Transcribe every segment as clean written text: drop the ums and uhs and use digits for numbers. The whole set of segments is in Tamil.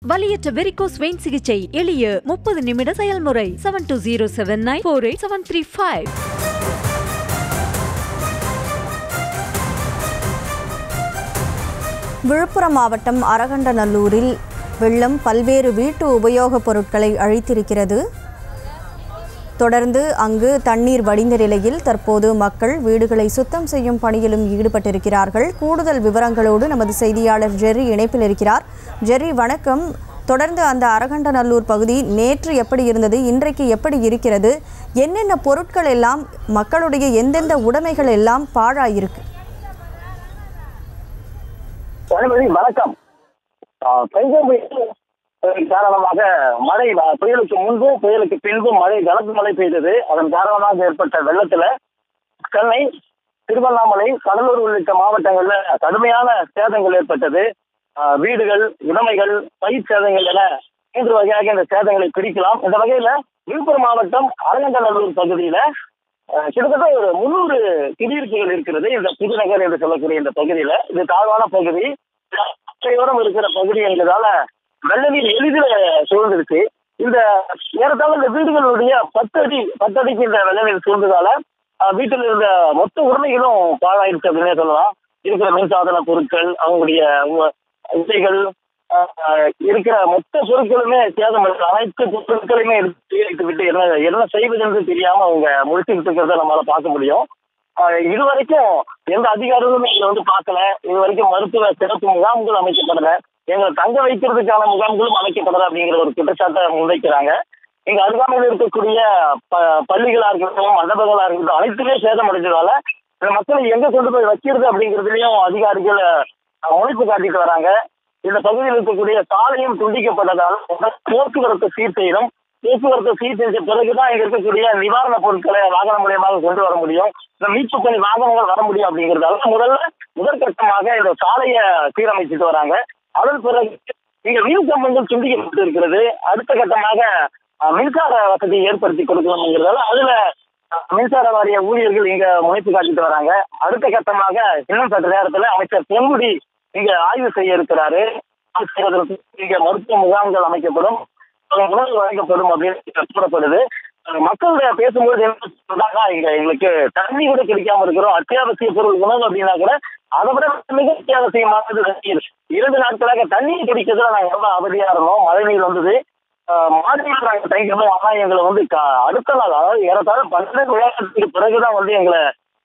வலியற்ற வெரிகோஸ் வெயின் சிகிச்சை எளிய 30 நிமிட செயல்முறை 7207948735. விழுப்புரம் மாவட்டம் அரகண்டநல்லூரில் வெள்ளம் பல்வேறு வீட்டு உபயோகப் பொருட்களை அழித்திருக்கிறது. தொடர்ந்து அங்கு தண்ணீர் வடிந்த நிலையில் தற்போது மக்கள் வீடுகளை சுத்தம் செய்யும் பணியிலும் ஈடுபட்டிருக்கிறார்கள். கூடுதல் விவரங்களோடு நமது செய்தியாளர் ஜெர்ரி இணைப்பில் இருக்கிறார். ஜெர்ரி, வணக்கம். தொடர்ந்து அந்த அரகண்டநல்லூர் பகுதி நேற்று எப்படி இருந்தது, இன்றைக்கு எப்படி இருக்கிறது, என்னென்ன பொருட்கள் எல்லாம், மக்களுடைய எந்தெந்த உடைமைகள் எல்லாம் பாழாயிருக்கு? வணக்கம். காரணமாக மழை, புயலுக்கு முன்பும் புயலுக்கு பின்பும் மழை, கனத்த மழை பெய்தது. அதன் காரணமாக ஏற்பட்ட வெள்ளத்துல சென்னை, திருவண்ணாமலை, கடலூர் உள்ளிட்ட மாவட்டங்கள்ல கடுமையான சேதங்கள் ஏற்பட்டது. வீடுகள், உடைமைகள், பயிர் சேதங்கள் என 3 வகையாக இந்த சேதங்களை பிரிக்கலாம். இந்த வகையில விழுப்புரம் மாவட்டம் அரகண்டநல்லூர் பகுதியில கிட்டத்தட்ட ஒரு 300 குடியிருப்புகள் இருக்கிறது. இந்த புதுநகர் என்று சொல்லக்கூடிய இந்த பகுதியில இது தாழ்வான பகுதி, கரையோரம் இருக்கிற பகுதி என்பதால வெள்ள நீர் எளிதில் சூழ்ந்துருச்சு. இந்த ஏறத்தாழ இந்த வீடுகளுடைய 10 அடிக்கு இந்த வெள்ள நீர் சூழ்ந்ததால வீட்டில் இருந்த மொத்த உரிமைகளும் பாழாயிருச்சு அப்படின்னே சொல்லலாம். இருக்கிற மின்சாதன பொருட்கள், அவங்களுடைய இசைகள், இருக்கிற மொத்த பொருட்களுமே சேதம். அனைத்து பொருட்களையுமே எடுத்து விட்டு என்ன செய்வது என்று தெரியாம அவங்க முடிச்சுக்கிட்டு இருக்கிறத நம்மளால பார்க்க முடியும். இதுவரைக்கும் எந்த அதிகாரிகளுமே இங்க வந்து பார்க்கல. இதுவரைக்கும் மருத்துவ சிறப்பு முகாம்கள் அமைக்கப்படல, எங்களை தங்க வைக்கிறதுக்கான முகாம்களும் அமைக்கப்படல அப்படிங்கிற ஒரு குற்றச்சாட்டை முன்வைக்கிறாங்க. இங்க அருகாமையில் இருக்கக்கூடிய பள்ளிகளா இருக்கட்டும், மண்டபங்களா இருக்கட்டும், அனைத்துமே சேதம் அடைஞ்சதால இந்த மக்களை எங்க கொண்டு போய் வைக்கிறது அப்படிங்கிறதுலயும் அதிகாரிகள் முனைப்பு காட்டிட்டு வராங்க. இந்த பகுதியில் இருக்கக்கூடிய சாலையும் துண்டிக்கப்பட்டதால போக்குவரத்து சீர் செய்யணும். போக்குவரத்து சீர் செஞ்ச பிறகுதான் இங்க இருக்கக்கூடிய நிவாரணப் பொருட்களை வாகனம் மூலியமாக கொண்டு வர முடியும். இந்த மீட்பு பணி வாகனங்கள் வர முடியும் அப்படிங்கிறதால முதற்கட்டமாக இந்த சாலையை சீரமைச்சிட்டு வராங்க. அதன் பிறகு இங்க மின் கம்பங்கள் துண்டிக்கப்பட்டு இருக்கிறது. அடுத்த கட்டமாக மின்சார வசதி ஏற்படுத்தி கொடுக்கணுங்கிறதால அதுல மின்சார வாரிய ஊழியர்கள் இங்க முனைப்பு காட்டிட்டு வராங்க. அடுத்த கட்டமாக இன்னும் சற்று நேரத்துல அமைச்சர் பொன்முடி இங்க ஆய்வு செய்ய இருக்கிறாரு. இங்க மருத்துவ முகாம்கள் அமைக்கப்படும், உணவு வழங்கப்படும் அப்படின்னு கூறப்படுது. மக்களுடைய பேசும்போது என்ன சொல்றாங்க, இங்க எங்களுக்கு தண்ணி கூட கிடைக்காம இருக்கிறோம், அத்தியாவசிய பொருள் உணவு அப்படின்னா கூட அதை விட மிக அத்தியாவசியமானது தண்ணீர். 2 நாட்களாக தண்ணீர் குடிக்கிறதுல நாங்க ரொம்ப அவதியா இருந்தோம். மழை நீர் வந்தது, மாநிலம் நாங்க தங்கிருந்தோம். ஆனா எங்களை வந்து அடுத்த நாள், அதாவது ஏறத்தாழ 12 விளையாட்டுக்கு பிறகுதான் வந்து எங்களை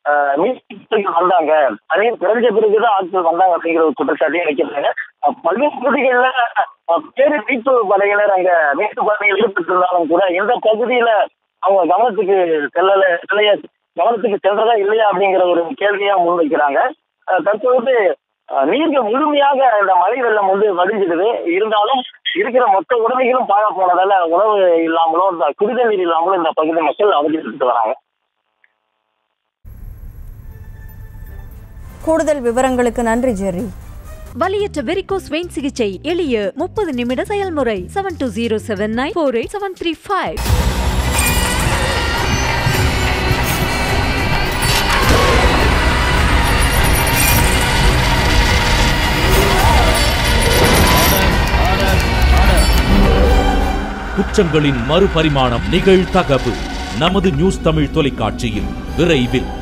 மீட்பு வந்தாங்க, அதே குறைஞ்ச பிறகுதான் ஆட்கள் வந்தாங்க அப்படிங்கிற ஒரு குற்றச்சாட்டையும் வைக்கிறாங்க. பல்வேறு பகுதிகள்ல பேரு மீட்பு படையினர் அங்க மீட்பு படையில் ஈடுபட்டிருந்தாலும் கூட இந்த பகுதியில அவங்க கவனத்துக்கு சென்றதா இல்லையா அப்படிங்கிற ஒரு கேள்வியா முன்வைக்கிறாங்க. தற்போது நீர்கள் முழுமையாக இந்த மழை வெள்ளம் வந்து வடிஞ்சிடுது. இருந்தாலும் இருக்கிற மொத்த உடைமைகளும் பாழ போனதால உணவு இல்லாமலோ இந்த குடிதல் நீர் இல்லாமலோ இந்த பகுதி மக்கள் அவதிப்பட்டு வராங்க. கூடுதல் விவரங்களுக்கு நன்றி ஜெர்ரி. வலியற்ற வெரிகோஸ் வெயின் சிகிச்சை எளிய 30 நிமிட செயல்முறை 7207948735. குற்றங்களின் மறுபரிமாணம் நிகழ்தகவு நமது நியூஸ் தமிழ் தொலைக்காட்சியில் விரைவில்.